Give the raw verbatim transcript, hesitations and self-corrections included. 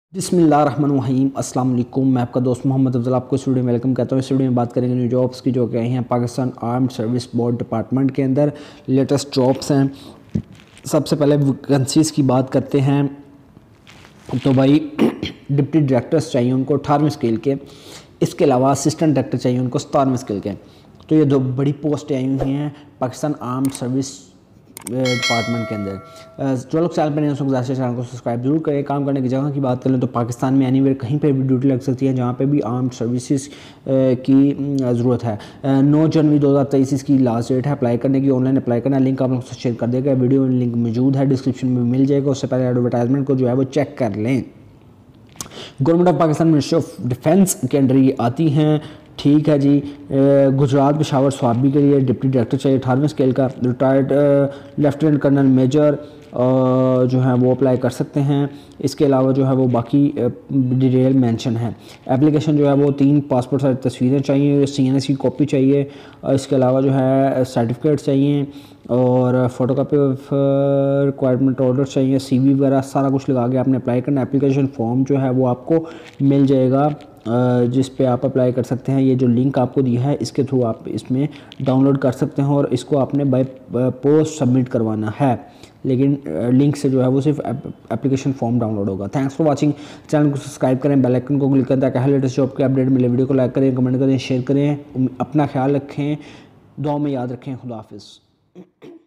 बिस्मिल्लाहिर्रहमानिर्रहीम अस्सलाम वालेकुम। मैं आपका दोस्त मोहम्मद अफजल आपको इस वीडियो में वेलकम कहता हूँ। इस वीडियो में बात करेंगे न्यू जॉब्स की जो कि आई हैं Pakistan armed service board department के अंदर लेटेस्ट जॉब्स हैं। सबसे पहले वैकेंसीज़ की बात करते हैं तो भाई डिप्टी डायरेक्टर्स चाहिए उनको अठारहवीं स्केल के, इसके अलावा असिस्टेंट डायरेक्टर चाहिए उनको सतारहवीं स्केल के। तो ये दो बड़ी पोस्टें आई हुई हैं पाकिस्तान आर्म्ड सर्विस डिपार्टमेंट के अंदर। जो लोग चैनल पर नहीं, उसको चैनल को सब्सक्राइब जरूर करें। काम करने की जगह की बात करें तो पाकिस्तान में एनीवेयर कहीं पर भी ड्यूटी लग सकती है जहाँ पे भी आर्म्ड सर्विसेज की ज़रूरत है। नौ जनवरी दो हज़ार तेईस इसकी लास्ट डेट है अप्लाई करने की। ऑनलाइन अप्लाई करना, लिंक आप लोग से शेयर कर देगा, वीडियो में लिंक मौजूद है, डिस्क्रिप्शन में मिल जाएगा। उससे पहले एडवर्टाइजमेंट को जो है वो चेक कर लें। Government of Pakistan ministry of defence के अंडर ये आती हैं, ठीक है जी। गुजरात पेशावर स्वाबी के लिए डिप्टी डायरेक्टर चाहिए अठारहवीं स्केल का। रिटायर्ड लेफ्टिनेंट कर्नल मेजर जो है वो अप्लाई कर सकते हैं। इसके अलावा जो है वो बाकी डिटेल मेंशन है। एप्लीकेशन जो है वो तीन पासपोर्ट साइज तस्वीरें चाहिए, सी एन एस की कॉपी चाहिए, इसके अलावा जो है सर्टिफिकेट चाहिए और photo copy of requirement order चाहिए, सी वी वगैरह सारा कुछ लगा के आपने अप्लाई करना। एप्लीकेशन फॉर्म जो है वो आपको मिल जाएगा जिस पे आप अप्लाई कर सकते हैं। ये जो लिंक आपको दिया है इसके थ्रू आप इसमें डाउनलोड कर सकते हैं और इसको आपने बाय पोस्ट सबमिट करवाना है, लेकिन लिंक से जो है वो सिर्फ एप्लीकेशन फॉर्म डाउनलोड होगा। Thanks for watching. चैनल को सब्सक्राइब करें, बेल आइकन को क्लिक करें ताकि हर लेटेस्ट जॉब के अपडेट मिले। वीडियो को लाइक करें, कमेंट करें, शेयर करें। अपना ख्याल रखें, दुआ में याद रखें। खुदा हाफिज़।